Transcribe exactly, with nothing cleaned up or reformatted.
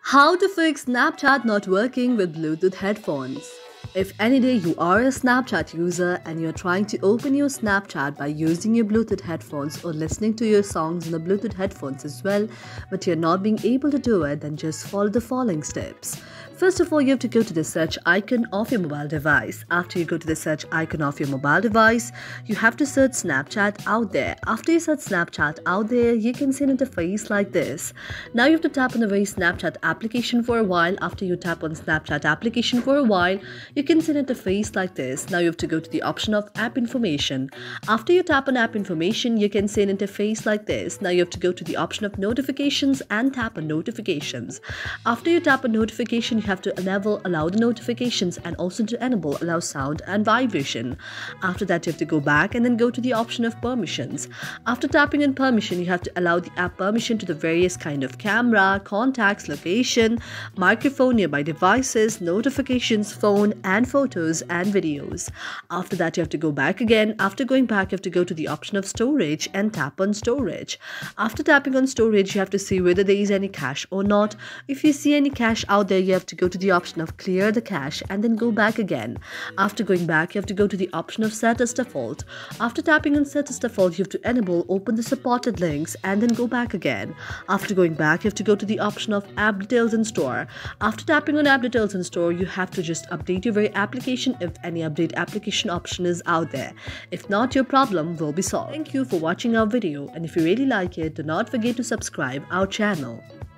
How to fix Snapchat not working with Bluetooth headphones. If any day you are a Snapchat user and you're trying to open your Snapchat by using your Bluetooth headphones or listening to your songs on the Bluetooth headphones as well, but you're not being able to do it, then just follow the following steps. First of all, you have to go to the search icon of your mobile device. After you go to the search icon of your mobile device, you have to search Snapchat out there. After you search Snapchat out there, you can see an interface like this. Now you have to tap on the very Snapchat application for a while. After you tap on Snapchat application for a while, you can see an interface like this. Now you have to go to the option of app information. After you tap on app information, you can see an interface like this. Now you have to go to the option of notifications and tap on notifications. After you tap on notification, you have to enable allow the notifications and also to enable allow sound and vibration. After that, you have to go back and then go to the option of permissions. After tapping on permission, you have to allow the app permission to the various kind of camera, contacts, location, microphone, nearby devices, notifications, phone, and photos and videos. After that, you have to go back again. After going back, you have to go to the option of storage and tap on storage. After tapping on storage, you have to see whether there is any cache or not. If you see any cache out there, you have to go to the option of clear the cache and then go back again. After going back, you have to go to the option of set as default. After tapping on set as default, you have to enable open the supported links and then go back again. After going back, you have to go to the option of app details and store. After tapping on app details and store, you have to just update your very application if any update application option is out there. If not, your problem will be solved. Thank you for watching our video, and if you really like it, do not forget to subscribe our channel.